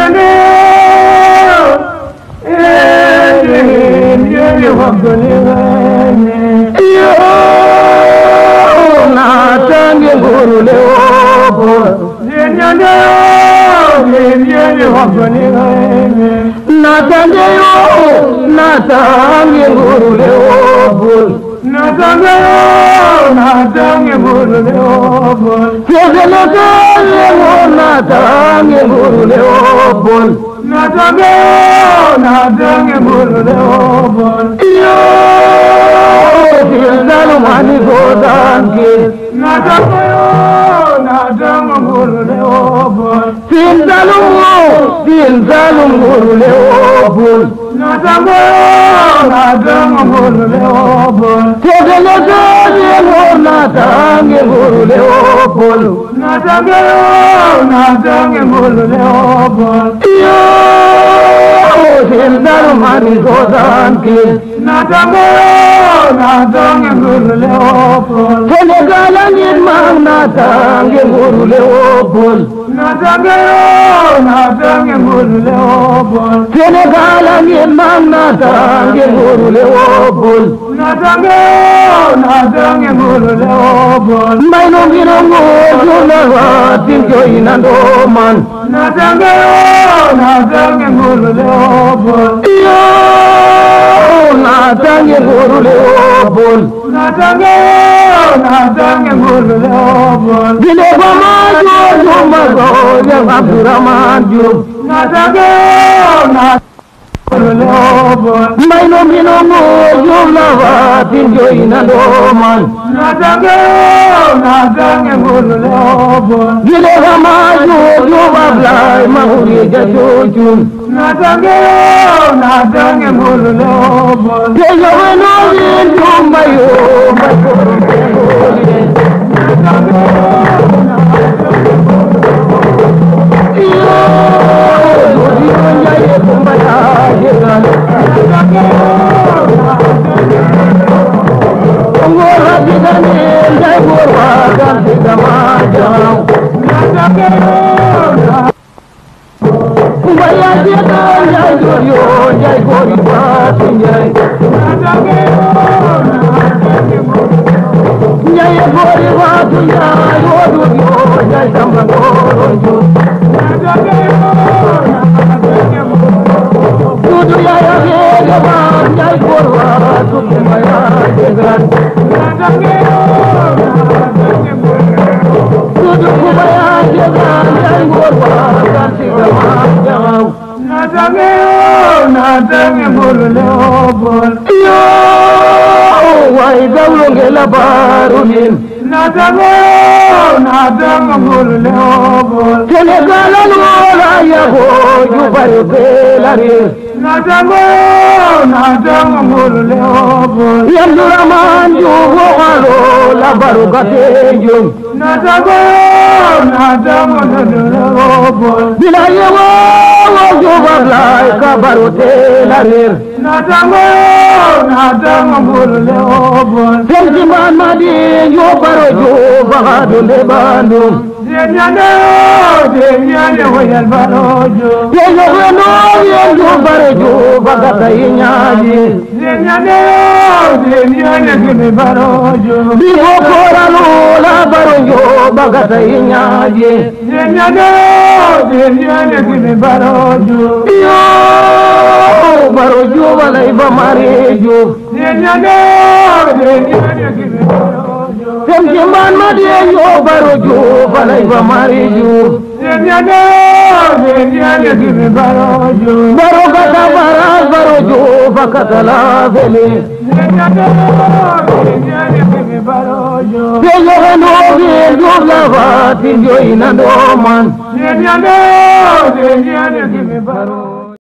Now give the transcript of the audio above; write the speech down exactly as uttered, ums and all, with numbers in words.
Nyane, eh, nyane wakone gane. Yo, na tangi guru leo. Nyane, eh, nyane wakone gane. Na tangi yo, na tangi guru leo. Na tangi yo, na tangi guru leo. Kevele kevele na tangi guru leo. Na tangi yo, na tangi guru leo. Yo, tildalu mani godangi. Na tangi yo, na tangi guru leo. Tildalu mo, tildalu guru leo. Na tangi yo, na tangi guru leo. Kevele kevele na tangi guru leo. Na tangi yo, na tangi guru leo. Yo, tildalu mani godangi. Na tangi yo, na tangi guru leo. Senegal ngir mang na tangi guru leo. Na tangi yo, na tangi guru leo. Senegal ngir mang na tangi guru leo. Na tangi yo, na tangi guru leo. May no gino ngoro na watin joy na man. Na tangi yo, na tangi guru leo. Yo, na tangi guru leo. Na tangi yo, na tangi guru leo. Dile bama jo ma go ya Abdurrahman jo. Na tangi yo, na may no mino mo yung lawatin joy na loman. Na tangi yo, na tangi guru leo. Dile bama jo yung ablay mahuli ja jojun. Na tangi yo, na tangi guru leo. Kaya weno yin yung mayo mayo. Na tangi yo, na tangi yo. Dodi dunya ye kumbaya yegan. Na tangi yo, na tangi yo. Ngora digane jai gorwa ganti gamajao. Na tangi yo, na kumbaya yegan jai goryo jai gori batinjai. Na tangi yo, na tangi yo. Jai gori batinjai odudyo jai sambangoro. Na tangi yo, na tangi yo. Dudu ya ya yegan jai gorwa kumbaya yegan. Na tangi yo, na tangi yo. Dudu kumbaya yegan jai gorwa ganti gamajao. Na tangi yo, na tangi guru leo. Yo, wai dawlo ngela barunin. Na tangi yo, na tangi guru leo. Senegal ngola ya ho jubaru belari. Na tangi yo, na tangi guru leo. Abdurrahman jubo alo la barukate jum. Na tangi yo, na tangi guru leo. Bilaye wo jubablay kabarote larir. Na tangi yo, na tangi guru leo. Seljiman madi yo baro jubagado le bandum. Nyane yo, nyane woyal baro jo. Yo yo no yo baro jubagata inyaji. Nyane yo, nyane kene baro jo. Biho koralo la baro jubagata inyaji. Nyane yo, nyane kene baro jo. Yo baro jubala iba mari jo. Nyane yo, nyane kene baro jo. Semjiman madiye yo baro jo balai ba mari jo. Nyane yo, nyane kene baro jo. Baro kata baras baro jo bakata la vele. Nyane yo, nyane kene baro jo. Yo yo no yo la vati jo ina do man. Nyane yo, nyane kene baro